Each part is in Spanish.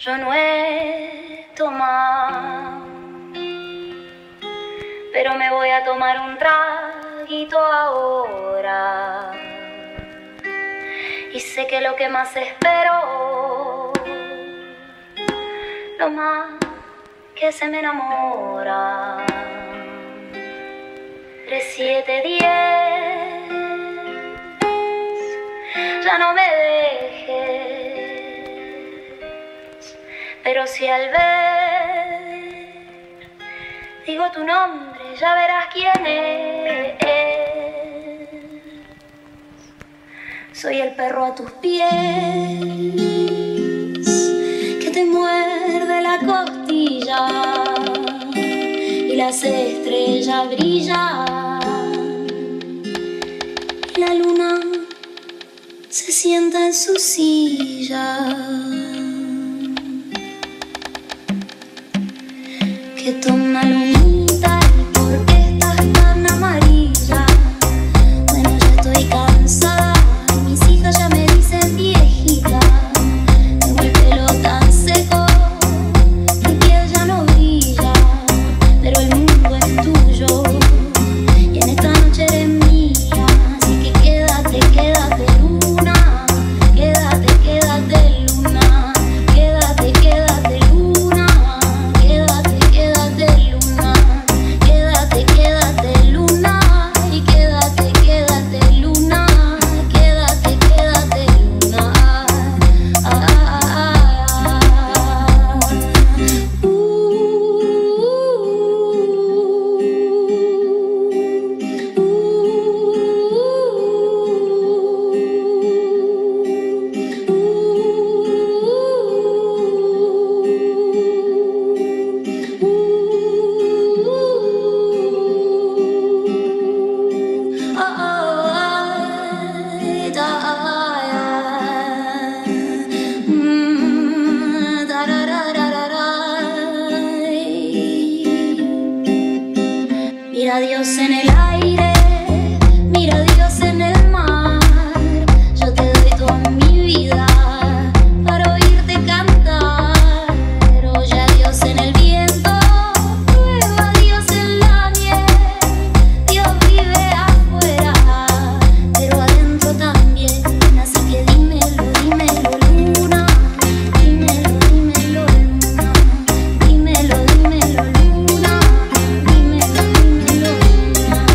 yo no he tomado, pero me voy a tomar un traguito ahora. Y sé que lo que más espero, lo más que se me enamora. 3, 7, 10, ya no me dejes, pero si al ver digo tu nombre, ya verás quién es. Soy el perro a tus pies, que te muerde la costilla y las estrellas brillan. La luna se sienta en su silla, que toma lunita y por qué estás tan amarilla. Bueno, ya estoy cansada, mis hijas ya me dicen viejita. Tengo el pelo tan seco, mi piel ya no brilla, pero el mundo es tuyo y en esta noche eres mía. Así que quédate, quédate luna, quédate, quédate luna, quédate, quédate luna, quédate, quédate luna, quédate, quédate luna, y quédate, quédate luna, quédate, quédate luna. Mira a Dios en el aire, mira a Dios en el mar. Yo te doy toda mi vida para oírte cantar. Oye a Dios en el viento, prueba a Dios en la miel. Dios vive afuera, pero adentro también. Así que dímelo, dímelo luna, dímelo, dímelo luna, dímelo, dímelo luna, dímelo, dímelo luna.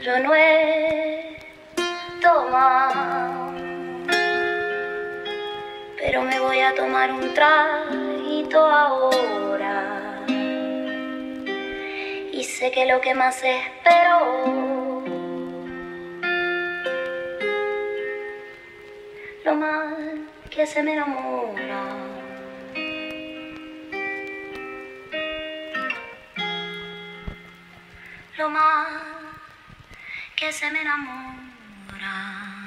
yo no he tomado, pero me voy a tomar un traguito ahora. Y sé que lo que más espero, lo más que se me enamora. Lo más que se me enamora.